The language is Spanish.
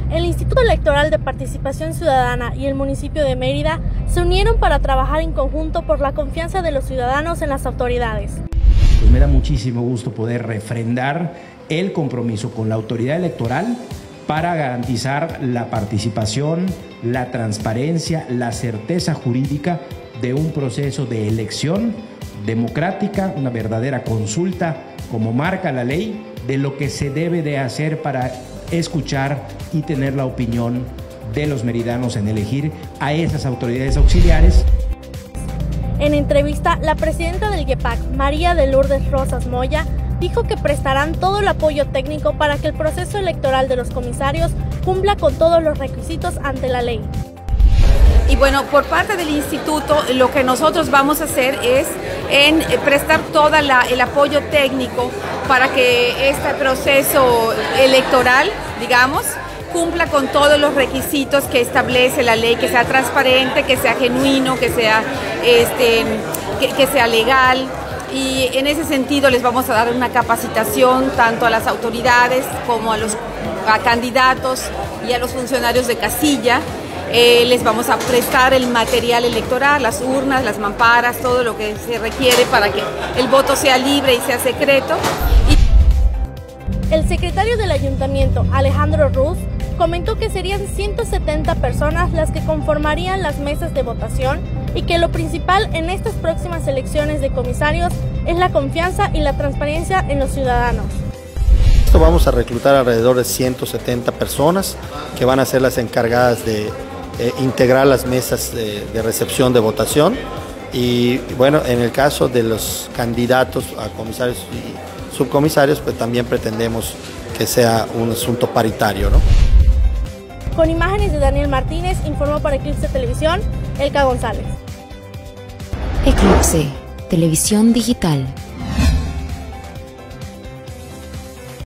El Instituto Electoral de Participación Ciudadana y el municipio de Mérida se unieron para trabajar en conjunto por la confianza de los ciudadanos en las autoridades. Pues me da muchísimo gusto poder refrendar el compromiso con la autoridad electoral para garantizar la participación, la transparencia, la certeza jurídica de un proceso de elección democrática, una verdadera consulta, como marca la ley, de lo que se debe de hacer para escuchar y tener la opinión de los meridanos en elegir a esas autoridades auxiliares. En entrevista, la presidenta del YEPAC, María de Lourdes Rosas Moya, dijo que prestarán todo el apoyo técnico para que el proceso electoral de los comisarios cumpla con todos los requisitos ante la ley. Y bueno, por parte del instituto, lo que nosotros vamos a hacer es prestar todo el apoyo técnico para que este proceso electoral, digamos, cumpla con todos los requisitos que establece la ley, que sea transparente, que sea genuino, que sea legal. Y en ese sentido les vamos a dar una capacitación tanto a las autoridades como a candidatos y a los funcionarios de casilla. Les vamos a prestar el material electoral, las urnas, las mamparas, todo lo que se requiere para que el voto sea libre y sea secreto. El secretario del Ayuntamiento, Alejandro Ruz, comentó que serían 170 personas las que conformarían las mesas de votación y que lo principal en estas próximas elecciones de comisarios es la confianza y la transparencia en los ciudadanos. Vamos a reclutar alrededor de 170 personas que van a ser las encargadas de integrar las mesas de recepción de votación, y bueno, en el caso de los candidatos a comisarios y subcomisarios, pues también pretendemos que sea un asunto paritario, ¿no? Con imágenes de Daniel Martínez, informó para Eclipse Televisión, Elka González. Eclipse Televisión Digital.